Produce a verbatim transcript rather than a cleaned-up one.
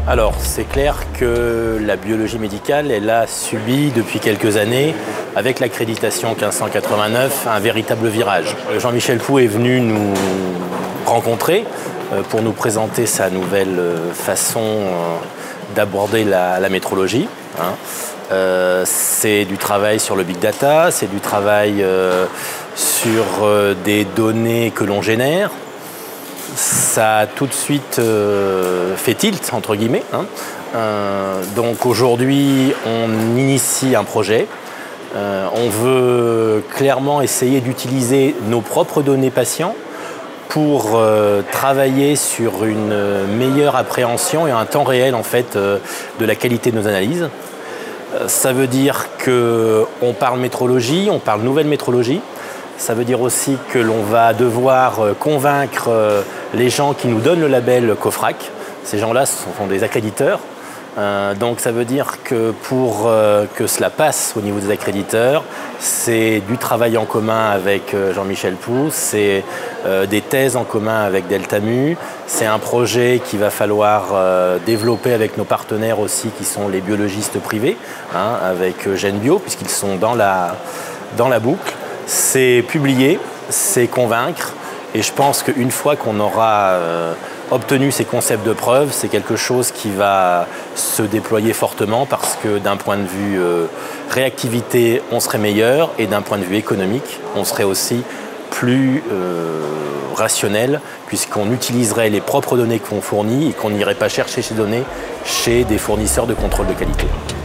Alors, c'est clair que la biologie médicale, elle a subi depuis quelques années, avec l'accréditation mille cinq cent quatre-vingt-neuf, un véritable virage. Jean-Michel Pou est venu nous rencontrer pour nous présenter sa nouvelle façon d'aborder la, la métrologie. Hein. Euh, c'est du travail sur le big data, c'est du travail euh, sur euh, des données que l'on génère. Ça a tout de suite euh, fait tilt, entre guillemets. Hein. Euh, donc aujourd'hui, on initie un projet. Euh, on veut clairement essayer d'utiliser nos propres données patients pour euh, travailler sur une meilleure appréhension et un temps réel en fait, euh, de la qualité de nos analyses. Euh, ça veut dire qu'on parle métrologie, on parle nouvelle métrologie. Ça veut dire aussi que l'on va devoir convaincre les gens qui nous donnent le label COFRAC. Ces gens-là sont des accréditeurs. Euh, donc ça veut dire que pour euh, que cela passe au niveau des accréditeurs, c'est du travail en commun avec euh, Jean-Michel Pou, c'est euh, des thèses en commun avec Deltamu, c'est un projet qu'il va falloir euh, développer avec nos partenaires aussi qui sont les biologistes privés, hein, avec GenBio, puisqu'ils sont dans la, dans la boucle. C'est publier, c'est convaincre, et je pense qu'une fois qu'on aura euh, obtenu ces concepts de preuve, c'est quelque chose qui va se déployer fortement parce que d'un point de vue euh, réactivité, on serait meilleur, et d'un point de vue économique, on serait aussi plus euh, rationnel, puisqu'on utiliserait les propres données qu'on fournit et qu'on n'irait pas chercher ces données chez des fournisseurs de contrôle de qualité.